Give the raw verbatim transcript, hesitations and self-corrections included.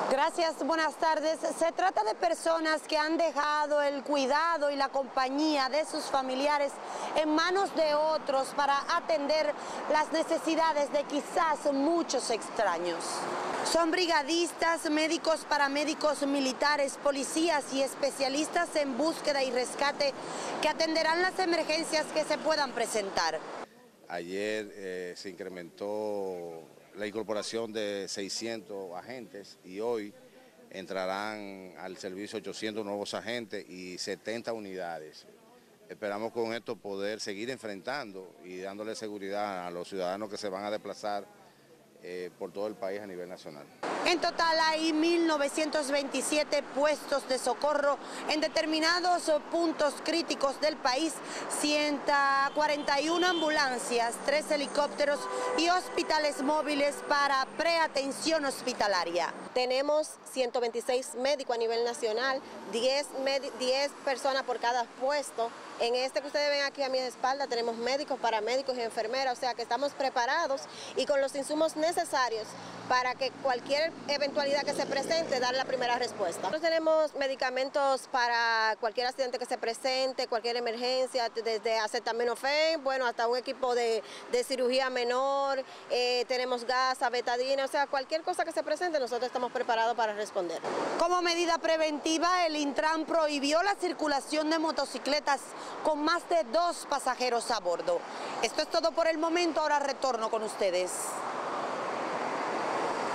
Gracias, buenas tardes. Se trata de personas que han dejado el cuidado y la compañía de sus familiares en manos de otros para atender las necesidades de quizás muchos extraños. Son brigadistas, médicos, paramédicos, militares, policías y especialistas en búsqueda y rescate que atenderán las emergencias que se puedan presentar. Ayer eh, se incrementó la incorporación de seiscientos agentes y hoy entrarán al servicio ochocientos nuevos agentes y setenta unidades. Esperamos con esto poder seguir enfrentando y dándole seguridad a los ciudadanos que se van a desplazar eh, por todo el país a nivel nacional. En total hay mil novecientos veintisiete puestos de socorro en determinados puntos críticos del país, ciento cuarenta y una ambulancias, tres helicópteros y hospitales móviles para preatención hospitalaria. Tenemos ciento veintiséis médicos a nivel nacional, diez, diez personas por cada puesto. En este que ustedes ven aquí a mi espalda tenemos médicos, paramédicos y enfermeras, o sea que estamos preparados y con los insumos necesarios para que cualquier eventualidad que se presente, dar la primera respuesta. Nosotros tenemos medicamentos para cualquier accidente que se presente, cualquier emergencia, desde acetaminofén, bueno, hasta un equipo de, de cirugía menor, eh, tenemos gasa, betadina, o sea, cualquier cosa que se presente, nosotros estamos preparados para responder. Como medida preventiva, el Intran prohibió la circulación de motocicletas con más de dos pasajeros a bordo. Esto es todo por el momento, ahora retorno con ustedes.